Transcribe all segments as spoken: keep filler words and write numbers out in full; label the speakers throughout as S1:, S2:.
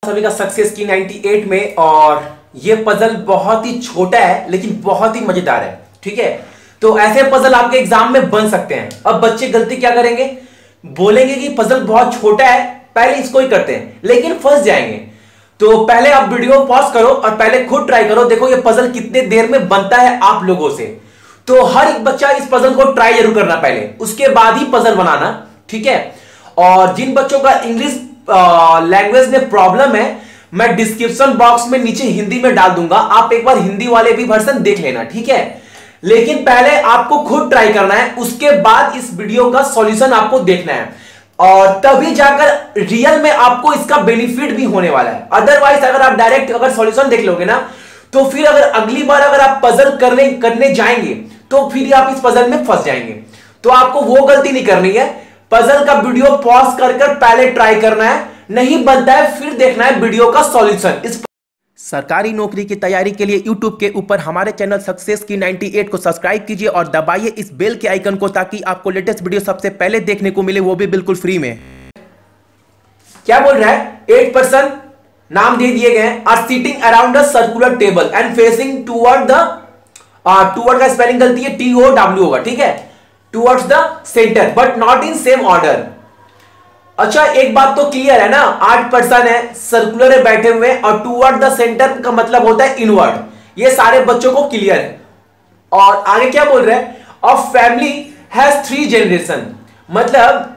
S1: सभी का सक्सेस की अट्ठानवे में। और ये पजल बहुत ही छोटा है लेकिन बहुत ही मजेदार है। ठीक है, तो ऐसे पजल आपके एग्जाम में बन सकते हैं। अब बच्चे गलती क्या करेंगे, बोलेंगे कि पजल बहुत छोटा है, पहले इसको ही करते हैं, लेकिन फंस जाएंगे। तो पहले आप वीडियो पॉज करो और पहले खुद ट्राई करो, देखो ये पजल कितने देर में बनता है आप लोगों से। तो हर एक बच्चा इस पजल को ट्राई जरूर करना पहले, उसके बाद ही पजल बनाना। ठीक है, और जिन बच्चों का इंग्लिश लैंग्वेज में प्रॉब्लम है, मैं डिस्क्रिप्शन बॉक्स में नीचे हिंदी में डाल दूंगा, आप एक बार हिंदी वाले भी वर्जन देख लेना। ठीक है, लेकिन पहले आपको खुद ट्राई करना है, उसके बाद इस वीडियो का सॉल्यूशन आपको देखना है, और तभी जाकर रियल में आपको इसका बेनिफिट भी होने वाला है। अदरवाइज अगर आप डायरेक्ट अगर सॉल्यूशन देख लोगे ना, तो फिर अगर अगली बार अगर आप पजल करने करने जाएंगे तो फिर आप इस पजल में फंस जाएंगे। तो आपको वो गलती नहीं करनी है, पजल का वीडियो पॉज कर कर पहले ट्राई करना है, नहीं बनता है फिर देखना है वीडियो का सॉल्यूशन। इस सरकारी नौकरी की तैयारी के लिए यूट्यूब के ऊपर हमारे चैनल सक्सेस की अट्ठानवे को सब्सक्राइब कीजिए और दबाइए इस बेल के आइकन को, ताकि आपको लेटेस्ट वीडियो सबसे पहले देखने को मिले, वो भी बिल्कुल फ्री में। क्या बोल रहा है, एट पर्सन नाम दे दिए गए हैं, are seating around a circular table and facing toward the, toward का स्पेलिंग गलती है, टी ओ डब्ल्यू होगा। ठीक है, towards the center but not in same order. अच्छा, एक बात तो क्लियर है ना, आठ पर्सन है, सर्कुलर है बैठे हुए, और टुवर्ड द सेंटर का मतलब होता है इनवर्ड। ये सारे बच्चों को क्लियर है। और आगे क्या बोल रहे हैं, a family has three generation, मतलब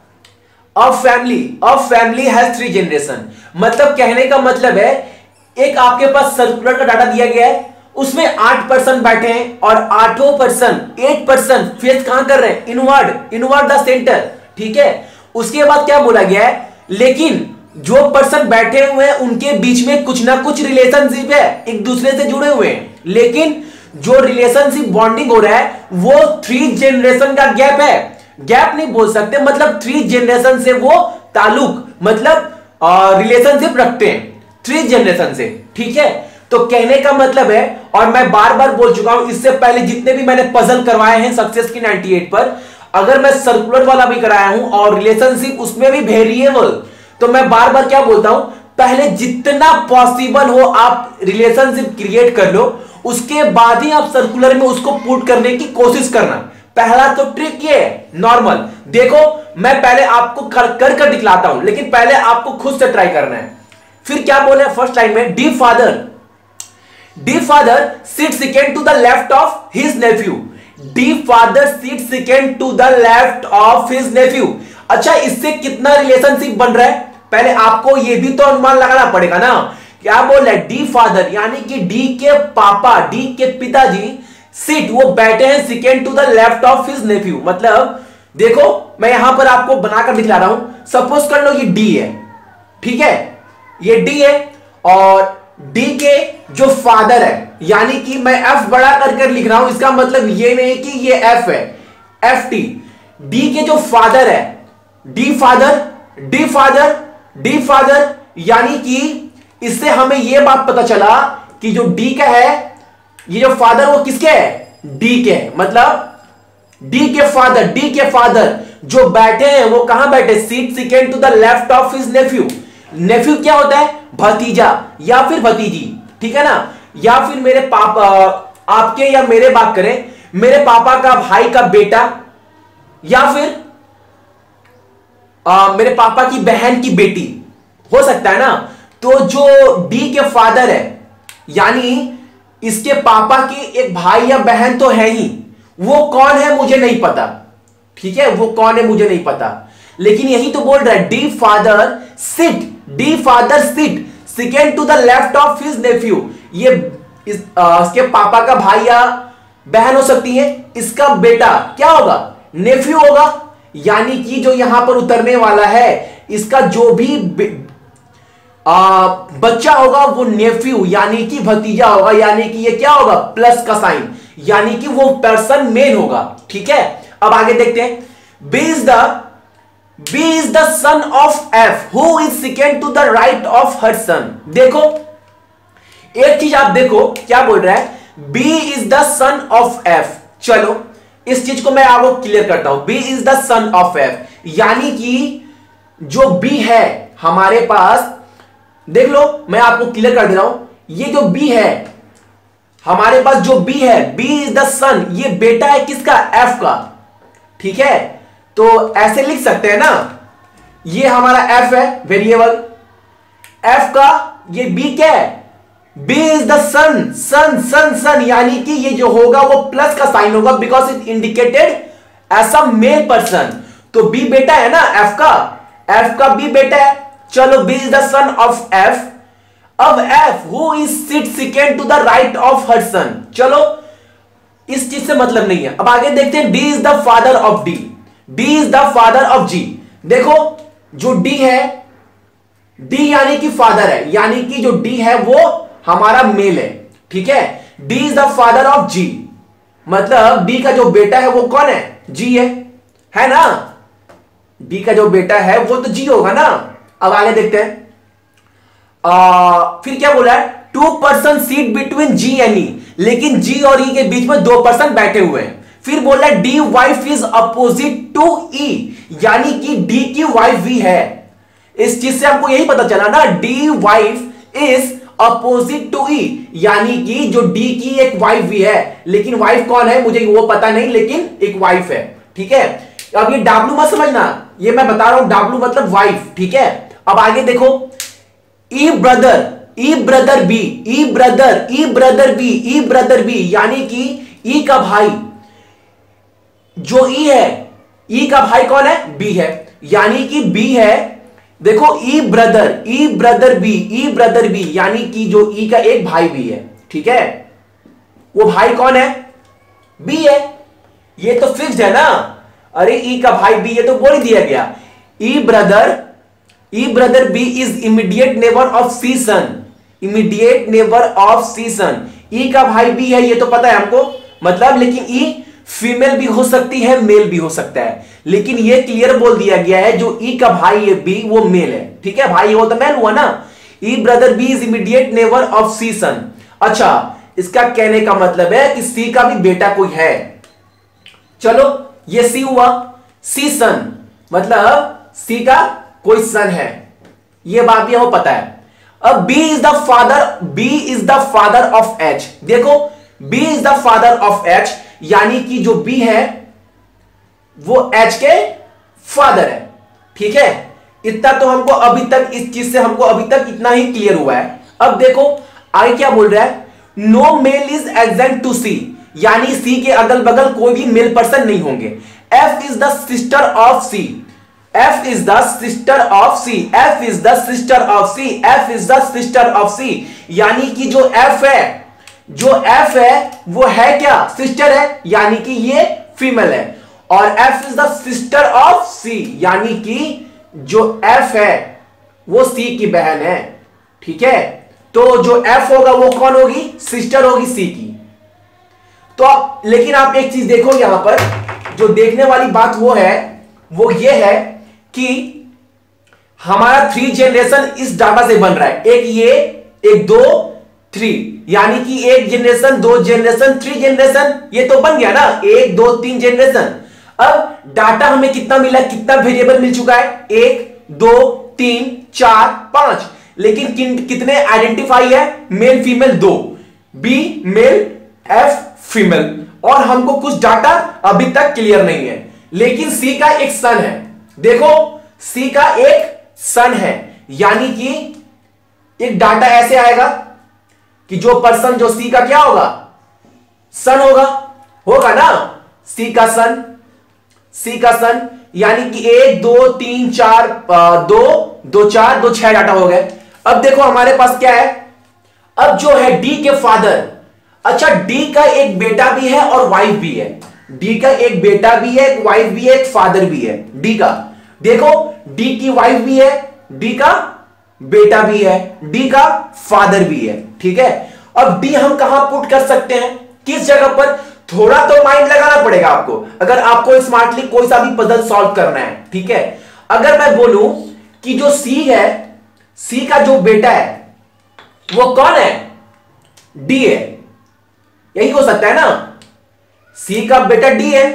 S1: a family a family has three generation, मतलब कहने का मतलब है एक आपके पास सर्कुलर का डाटा दिया गया है, उसमें आठ पर्सन बैठे हैं और आठों पर्सन एट पर्सन फेस कहां कर रहे हैं, इनवर्ड, इनवर्ड द सेंटर। ठीक है, उसके बाद क्या बोला गया है, लेकिन जो पर्सन बैठे हुए हैं उनके बीच में कुछ ना कुछ रिलेशनशिप है, एक दूसरे से जुड़े हुए हैं, लेकिन जो रिलेशनशिप बॉन्डिंग हो रहा है वो थ्री जनरेशन का गैप है। गैप नहीं बोल सकते, मतलब थ्री जनरेशन से वो ताल्लुक, मतलब रिलेशनशिप रखते हैं थ्री जनरेशन से। ठीक है, तो कहने का मतलब है, और मैं बार बार बोल चुका हूं इससे पहले जितने भी मैंने पजल करवाए हैं सक्सेस की अट्ठानवे पर, अगर मैं सर्कुलर वाला भी कराया हूं और रिलेशनशिप उसमें भी वेरिएबल, तो मैं बार बार क्या बोलता हूं, पहले जितना पॉसिबल हो आप रिलेशनशिप क्रिएट कर लो, उसके बाद ही आप सर्कुलर में उसको पुट करने की कोशिश करना। पहला तो ट्रिक ये है नॉर्मल, देखो मैं पहले आपको कर कर, कर दिखलाता हूं, लेकिन पहले आपको खुद से ट्राई करना है। फिर क्या बोले फर्स्ट लाइन में, D father D father sit second to the left of his nephew, D father seat second to the left of his nephew. अच्छा, इससे कितना रिलेशनशिप बन रहा है, पहले आपको यह भी तो अनुमान लगाना पड़ेगा ना। क्या बोल रहा है, डी फादर यानी कि डी के पापा, डी के पिताजी, सीट वो बैठे हैं second to the left of his nephew, मतलब देखो मैं यहां पर आपको बनाकर दिखला रहा हूं, सपोज कर लो ये डी है। ठीक है, ये डी है, और डी के जो फादर है, यानी कि मैं एफ बड़ा कर कर लिख रहा हूं, इसका मतलब ये नहीं कि ये एफ है, एफ टी। डी के जो फादर है, D father D father D father, यानी कि इससे हमें यह बात पता चला कि जो डी का है, ये जो फादर वो किसके है, डी के है, मतलब डी के फादर डी के फादर जो बैठे हैं वो कहां बैठे, seat second to the left of his nephew. Nephew क्या होता है, भतीजा या फिर भतीजी। ठीक है ना, या फिर मेरे पापा, आपके या मेरे बात करें, मेरे पापा का भाई का बेटा, या फिर आ, मेरे पापा की बहन की बेटी, हो सकता है ना। तो जो डी के फादर है, यानी इसके पापा की एक भाई या बहन तो है ही, वो कौन है मुझे नहीं पता। ठीक है, वो कौन है मुझे नहीं पता, लेकिन यही तो बोल रहा है, D father sit D father sit second to the left of his nephew. ये इस, आ, इसके पापा का भाई या बहन हो सकती है, इसका बेटा क्या होगा, नेफ्यू होगा, यानी कि जो यहां पर उतरने वाला है इसका जो भी आ, बच्चा होगा वो नेफ्यू यानी कि भतीजा होगा, यानी कि ये क्या होगा, प्लस का साइन, यानी कि वो पर्सन मेल होगा। ठीक है, अब आगे देखते हैं, B is the B is the son of F who is second to the right of her son। देखो एक चीज आप देखो क्या बोल रहा है, B is the son of F। चलो इस चीज को मैं आपको क्लियर करता हूं, B is the son of F, यानी कि जो B है हमारे पास देख लो, मैं आपको क्लियर कर दे रहा हूं, ये जो बी है, हमारे पास जो बी है, बी इज द सन, ये बेटा है किसका? एफ का। ठीक है, तो ऐसे लिख सकते हैं ना, ये हमारा एफ है वेरिएबल, एफ का ये बी क्या है? B is the son, son son son, यानी कि ये जो होगा वो प्लस का साइन होगा, because it indicated as a male person. तो बी बेटा है ना एफ का, एफ का बी बेटा है। चलो, B is the son of F. अब F who is sit second to the right of her son. चलो, इस चीज से मतलब नहीं है। अब आगे देखते हैं, D is the father of D, D is the father of G. देखो, जो डी है, डी यानी कि फादर है, यानी कि जो डी है वो हमारा मेल है। ठीक है, D is the father of G, मतलब डी का जो बेटा है वो कौन है? जी है, है ना? डी का जो बेटा है वो तो जी होगा ना। अब आगे देखते हैं, आ, फिर क्या बोला है? Two person seat between G and E, लेकिन जी और ई के बीच में दो पर्सन बैठे हुए हैं। फिर बोला है D wife is opposite to E, यानी कि डी की वाइफ भी है। इस चीज से हमको यही पता चला ना, D wife is opposite to E, यानी कि जो डी की एक वाइफ भी है, लेकिन वाइफ कौन है मुझे वो पता नहीं, लेकिन एक वाइफ है। ठीक है, अब ये डब्ल्यू मत समझना, ये मैं बता रहा हूं, डब्ल्यू मतलब वाइफ। ठीक है, अब आगे देखो, E brother, E brother B, E brother, E brother B, E brother B, यानी कि ई का भाई, जो ई है, ई का भाई कौन है? बी है, यानी कि बी है। देखो, E brother, E brother B, E brother B, यानी कि जो ई का एक भाई भी है। ठीक है, वो भाई कौन है? बी है। ये तो फिक्स्ड है ना। अरे ई का भाई बी, ये तो बोल ही दिया गया। E brother, E brother B is immediate neighbour of C son, immediate neighbour of C son. E का भाई बी है, ये तो पता है हमको, मतलब, लेकिन ई फीमेल भी हो सकती है, मेल भी हो सकता है, लेकिन ये क्लियर बोल दिया गया है जो ई का भाई है बी वो मेल है। ठीक है, भाई वो तो मेल हुआ ना। E brother B is immediate neighbour of C son. अच्छा, इसका कहने का मतलब है कि सी का भी बेटा कोई है। चलो, ये सी हुआ, सी सन मतलब सी का कोई सन है, ये बात भी हमें पता है। अब B is the father, B is the father of H. देखो, B is the father of H, यानी कि जो बी है वो एच के फादर है। ठीक है, इतना तो हमको अभी तक, इस चीज से हमको अभी तक इतना ही क्लियर हुआ है। अब देखो आगे क्या बोल रहा है, no male is adjacent to C, यानी सी के अगल बगल कोई भी मेल पर्सन नहीं होंगे। F is the sister of C, F is the sister of C, F is the sister of C, F is the sister of C, यानी कि जो एफ है, जो एफ है वो है क्या? सिस्टर है, यानी कि ये फीमेल है। और F is the sister of C, यानी कि जो एफ है वो सी की बहन है। ठीक है, तो जो एफ होगा वो कौन होगी? सिस्टर होगी सी की। तो आप, लेकिन आप एक चीज देखो यहां पर, जो देखने वाली बात वो है, वो ये है कि हमारा थ्री जनरेशन इस डाटा से बन रहा है, एक ये, एक दो, थ्री, यानी कि एक जनरेशन, दो जनरेशन, थ्री जनरेशन, ये तो बन गया ना, एक दो तीन जनरेशन। अब डाटा हमें कितना मिला, कितना वेरिएबल मिल चुका है? एक, दो, तीन, चार, पांच, लेकिन किन, कितने आइडेंटिफाई है? मेल फीमेल दो, बी मेल, एफ फीमेल, और हमको कुछ डाटा अभी तक क्लियर नहीं है। लेकिन सी का एक सन है, देखो सी का एक सन है, यानी कि एक डाटा ऐसे आएगा कि जो पर्सन, जो सी का क्या होगा? सन होगा, होगा ना, सी का सन, सी का सन, यानी कि एक, दो, तीन, चार, दो, दो, चार, दो, छह डाटा हो गए। अब देखो हमारे पास क्या है, अब जो है डी के फादर, अच्छा डी का एक बेटा भी है और वाइफ भी है, डी का एक बेटा भी है, एक वाइफ भी है, एक फादर भी है डी का। देखो डी की वाइफ भी है, डी का बेटा भी है, डी का फादर भी है। ठीक है, अब डी हम कहां पुट कर सकते हैं, किस जगह पर? थोड़ा तो माइंड लगाना पड़ेगा आपको, अगर आपको स्मार्टली कोई सा भी पजल सॉल्व करना है। ठीक है, अगर मैं बोलूं कि जो सी है, सी का जो बेटा है वो कौन है? डी है, यही हो सकता है ना, सी का बेटा डी है,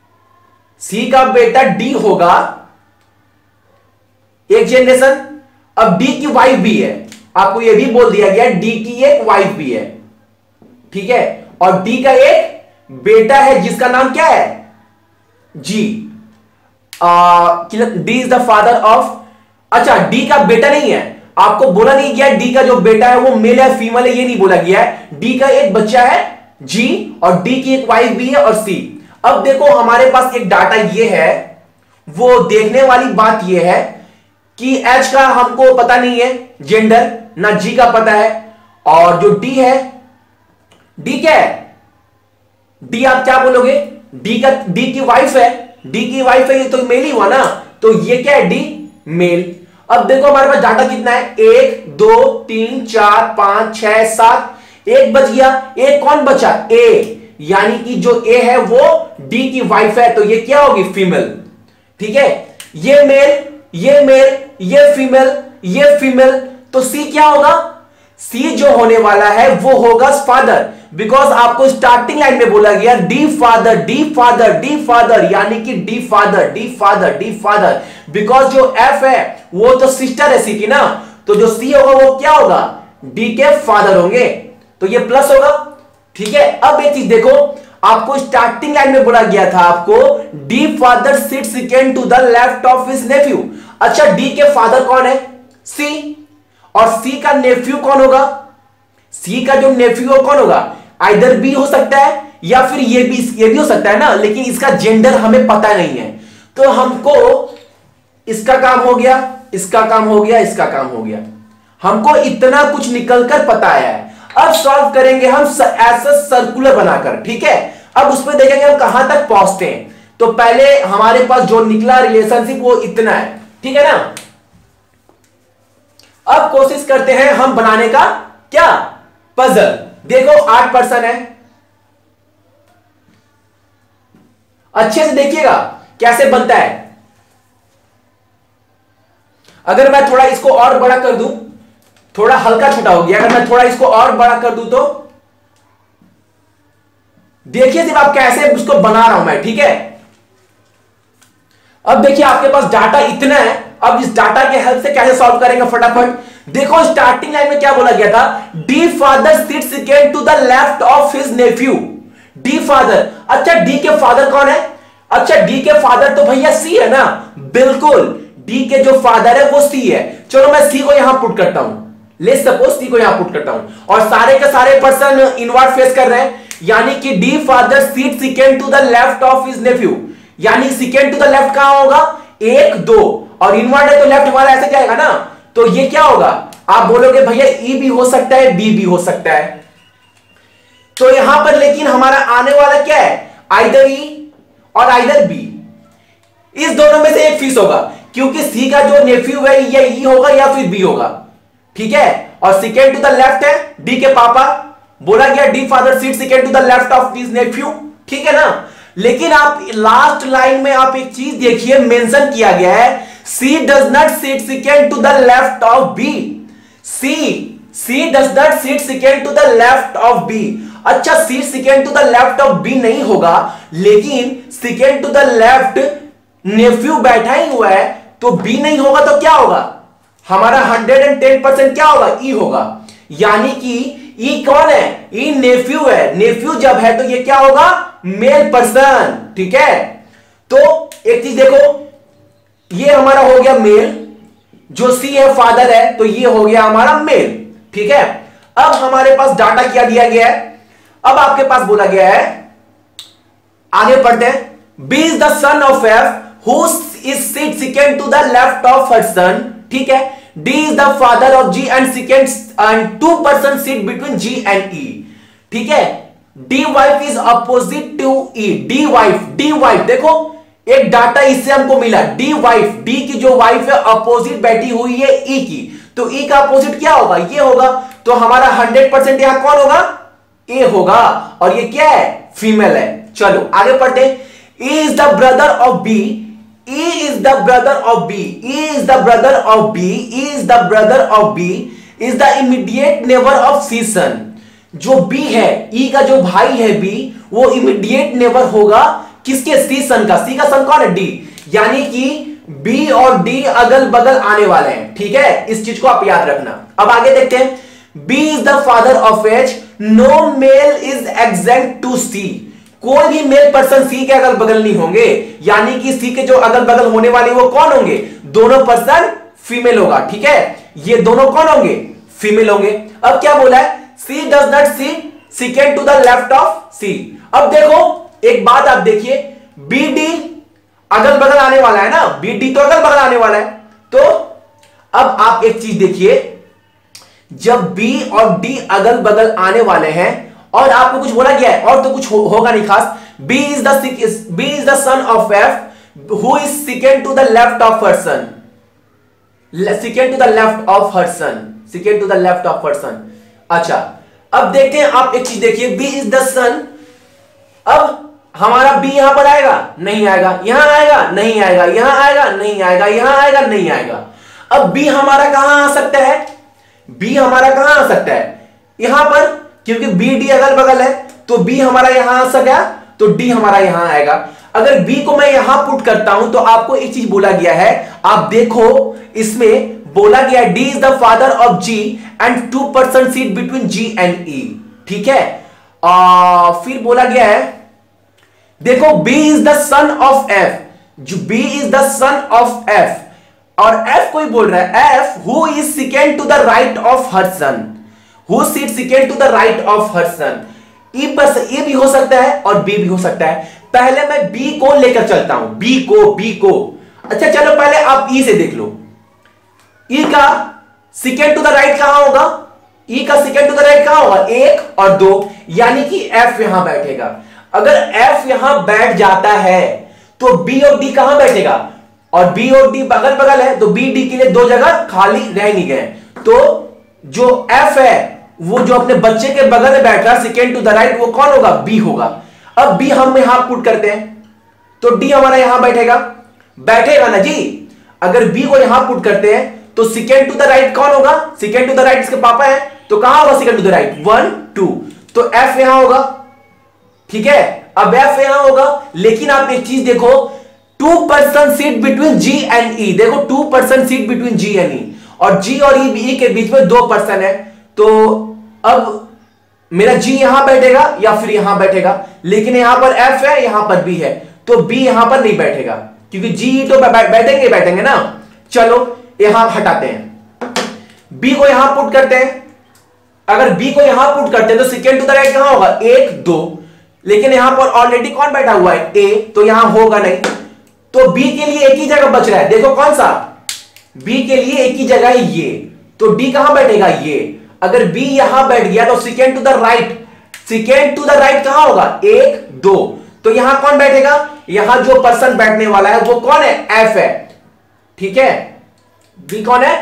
S1: सी का बेटा डी होगा एक जनरेशन। अब डी की वाइफ भी है, आपको यह भी बोल दिया गया डी की एक वाइफ भी है, ठीक है, और डी का एक बेटा है जिसका नाम क्या है, G. D is the father of, अच्छा डी का बेटा नहीं है, आपको बोला नहीं गया डी का जो बेटा है वो मेल है फीमेल है, ये नहीं बोला गया है। डी का एक बच्चा है जी, और डी की एक वाइफ भी है, और सी। अब देखो हमारे पास एक डाटा ये है, वो देखने वाली बात ये है कि एच का हमको पता नहीं है जेंडर, ना जी का पता है, और जो डी है, डी क्या है, डी आप क्या बोलोगे, डी का, डी की वाइफ है, डी की वाइफ है, ये तो मेल ही हुआ ना, तो ये क्या है, डी मेल। अब देखो हमारे पास डाटा कितना है, एक दो तीन चार पांच छह सात, एक बच गया, एक कौन बचा, ए, यानी कि जो ए है वो डी की वाइफ है, तो ये क्या होगी, फीमेल, ठीक है। ये मेल, ये मेल, ये फीमेल, ये फीमेल, तो सी क्या होगा, सी जो होने वाला है वो होगा फादर, बिकॉज आपको स्टार्टिंग लाइन में बोला गया D father, D father, D father, यानी कि D father, D father, D father, because जो एफ है वो तो सिस्टर है सी की ना, तो जो सी होगा वो क्या होगा, डी के फादर होंगे, तो ये प्लस होगा, ठीक है। अब एक चीज देखो, आपको स्टार्टिंग लाइन में बोला गया था आपको D father sit second to the left of his nephew. अच्छा डी के फादर कौन है, सी, और सी का नेफ्यू कौन होगा, सी का जो नेफ्यू कौन होगा, आइदर बी हो सकता है या फिर ये भी, ये भी हो सकता है ना, लेकिन इसका जेंडर हमें पता नहीं है, तो हमको इसका काम हो गया, इसका काम हो गया, इसका काम हो गया, हमको इतना कुछ निकलकर पता आया है। अब सॉल्व करेंगे हम ऐसा सर्कुलर बनाकर, ठीक है। अब उसमें देखेंगे हम कहां तक पहुंचते हैं। तो पहले हमारे पास जो निकला रिलेशनशिप वो इतना है, ठीक है ना। अब कोशिश करते हैं हम बनाने का क्या, पजल। देखो आठ पर्सन है, अच्छे से देखिएगा कैसे बनता है। अगर मैं थोड़ा इसको और बड़ा कर दूं, थोड़ा हल्का छोटा हो गया, अगर मैं थोड़ा इसको और बड़ा कर दूं तो देखिए सिर्फ आप कैसे उसको बना रहा हूं मैं, ठीक है। अब देखिए आपके पास डाटा इतना है, अब इस डाटा के हेल्प से कैसे सॉल्व करेंगे फटाफट। देखो स्टार्टिंग लाइन में क्या बोला गया था, D father sit second to the left of his nephew, D father. अच्छा डी के फादर कौन है, अच्छा डी के फादर तो भैया सी है ना, बिल्कुल डी के जो फादर है वो सी है। चलो मैं सी को यहां पुट करता हूं, ले सपोज सी को यहां पुट करता हूं, और सारे के सारे पर्सन इनवर्ट फेस कर रहे हैं, यानी कि D father seat second to the left of his nephew, यानी सेकेंड टू द लेफ्ट कहां होगा, एक दो, और इनवर्ट है तो लेफ्ट हमारा ऐसे जाएगा ना, तो ये क्या होगा, आप बोलोगे भैया ई भी हो सकता है, बी भी हो सकता है। तो यहां पर लेकिन हमारा आने वाला क्या है, आइदर ई और आइदर बी, इस दोनों में से एक फिक्स होगा, क्योंकि सी का जो नेफ्यू है या ई होगा या फिर बी होगा, ठीक है। और सेकेंड टू द लेफ्ट है डी के पापा, बोला गया D father seat second to the left of his nephew, ठीक है ना। लेकिन आप लास्ट लाइन में आप एक चीज देखिए, मेंशन किया गया है C does not seat second to the left of B, C C does not seat second to the left of B. अच्छा seat second to the left of B नहीं होगा, लेकिन second to the left nephew बैठा ही हुआ है, तो B नहीं होगा तो क्या होगा, हमारा हंड्रेड टेन परसेंट क्या होगा, ई होगा, यानी कि ई कौन है, ई नेफ्यू है, नेफ्यू जब है तो ये क्या होगा, मेल पर्सन, ठीक है। तो एक चीज देखो, ये हमारा हो गया मेल, जो सी है फादर है, तो ये हो गया हमारा मेल, ठीक है। अब हमारे पास डाटा क्या दिया गया है, अब आपके पास बोला गया है, आगे पढ़ते हैं, B is the son of F who is seat second to the left of her son, ठीक है। D is the father of G and second and two person sit between G and E, ठीक है। D wife is opposite to E, D wife, D wife देखो एक data इससे हमको मिला, D wife, D की जो वाइफ है अपोजिट बैठी हुई है E की, तो E का अपोजिट क्या होगा, ये होगा, तो हमारा हंड्रेड परसेंट यहां कौन होगा, A होगा, और ये क्या है, फीमेल है। चलो आगे पढ़ते हैं, E is the brother of B, E is the brother of B, E is the brother of B, E is the brother of B, is the immediate neighbor of C son। जो B है, E का जो भाई है B, वो immediate neighbor होगा किसके, C son का, C का son कौन है, D, यानी कि बी और डी अगल बगल आने वाले हैं, ठीक है, इस चीज को आप याद रखना। अब आगे देखते हैं, B is the father of H, no male is exact to C, कोई भी मेल पर्सन सी के अगल बगल नहीं होंगे, यानी कि सी के जो अगल बगल होने वाले वो कौन होंगे, दोनों पर्सन फीमेल होगा, ठीक है, ये दोनों कौन होंगे, फीमेल होंगे। अब क्या बोला है, C does not see second to the left of C. अब देखो एक बात आप देखिए, बी डी अगल बगल आने वाला है ना, बी डी तो अगल बगल आने वाला है, तो अब आप एक चीज देखिए, जब बी और डी अगल बगल आने वाले हैं और आपको कुछ बोला गया है और तो कुछ हो, होगा नहीं खास, B is the B is the son of F who is second to the left of her son, second to the left of her son, second to the left of her son. अच्छा अब देखते हैं, आप एक चीज देखिए, B is the सन, अब हमारा बी यहां पर आएगा नहीं आएगा, यहां आएगा नहीं आएगा, यहां आएगा नहीं आएगा, यहां आएगा नहीं आएगा। अब बी हमारा कहां आ सकता है, बी हमारा कहां आ सकता है, यहां पर, क्योंकि बी डी अगल बगल है, तो बी हमारा यहां आ सका, तो डी हमारा यहां आएगा। अगर बी को मैं यहां पुट करता हूं तो आपको एक चीज बोला गया है, आप देखो इसमें बोला गया D is the father of G and two person seat between G and E, ठीक है। आ, फिर बोला गया है, देखो B is the son of F, जो B is the son of F, और F कोई बोल रहा है F who is second to the right of her son, who seat second to the right of her son. E पर ए भी हो सकता है और B भी हो सकता है। पहले मैं B को लेकर चलता हूं, B को B को अच्छा चलो पहले आप E से देख लो, E का सेकेंड टू द राइट कहां होगा, E का सेकेंड टू द राइट कहां होगा, एक और दो, यानी कि F यहां बैठेगा। अगर F यहां बैठ जाता है तो B और D कहां बैठेगा, और B और D बगल बगल है, तो B D के लिए दो जगह खाली रह नहीं गए, तो जो F है वो जो अपने बच्चे के बगल में बैठ रहा है सेकेंड टू द राइट, वो कौन होगा, B होगा। अब B हम यहां पुट करते हैं तो D हमारा यहां बैठेगा, बैठेगा ना जी। अगर B को यहां पुट करते हैं तो सेकेंड टू द राइट कौन होगा, सेकेंड टू द राइट इसके पापा है, तो कहां होगा second to the right, one two, तो F यहां होगा, ठीक है। अब F यहां होगा, लेकिन आप एक चीज देखो, two person seat between G and E, देखो two person seat between G and E, और G और E के बीच में दो पर्सन है, तो अब मेरा G यहां बैठेगा या फिर यहां बैठेगा, लेकिन यहां पर F है यहां पर B है, तो B यहां पर नहीं बैठेगा, क्योंकि G तो बैठेंगे बैठेंगे ना। चलो यहां हटाते हैं, B को यहां पुट करते हैं, अगर B को यहां पुट करते हैं तो सेकेंड टू द राइट कहां होगा, एक दो, लेकिन यहां पर ऑलरेडी कौन बैठा हुआ है, A, तो यहां होगा नहीं, तो B के लिए एक ही जगह बच रहा है, देखो कौन सा, B के लिए एक ही जगह है ये, तो D कहां बैठेगा, ये। अगर B यहां बैठ गया तो second to the right, second to the right कहां होगा, एक दो, तो यहां कौन बैठेगा, यहां जो पर्सन बैठने वाला है वो कौन है, F है, ठीक है। B कौन है,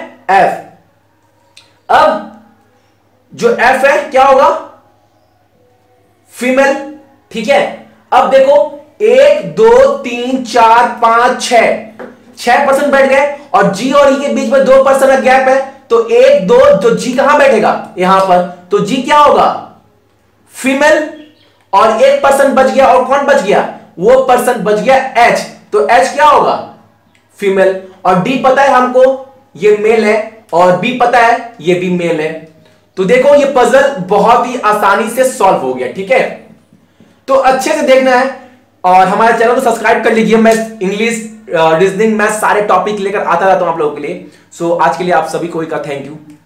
S1: F। अब जो F है क्या होगा, फीमेल, ठीक है। अब देखो एक दो तीन चार पांच छह, छह पर्सन बैठ गए, और G और E के बीच में दो पर्सन का गैप है, तो एक दो, जो G कहां बैठेगा, यहां पर, तो G क्या होगा, फीमेल, और एक पर्सन बच गया, और कौन बच गया, वो पर्सन बच गया H, तो H क्या होगा, फीमेल, और D पता है हमको ये मेल है, और B पता है ये भी मेल है। तो देखो ये पजल बहुत ही आसानी से सॉल्व हो गया, ठीक है। तो अच्छे से देखना है और हमारे चैनल को सब्सक्राइब कर लीजिए, मैं इंग्लिश, रीजनिंग, मैथ सारे टॉपिक लेकर आता रहता हूं आप लोगों के लिए। सो आज के लिए आप सभी को का थैंक यू।